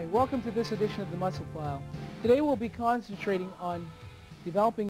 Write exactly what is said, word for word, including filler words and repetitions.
Welcome to this edition of the Muscle File. Today we'll be concentrating on developing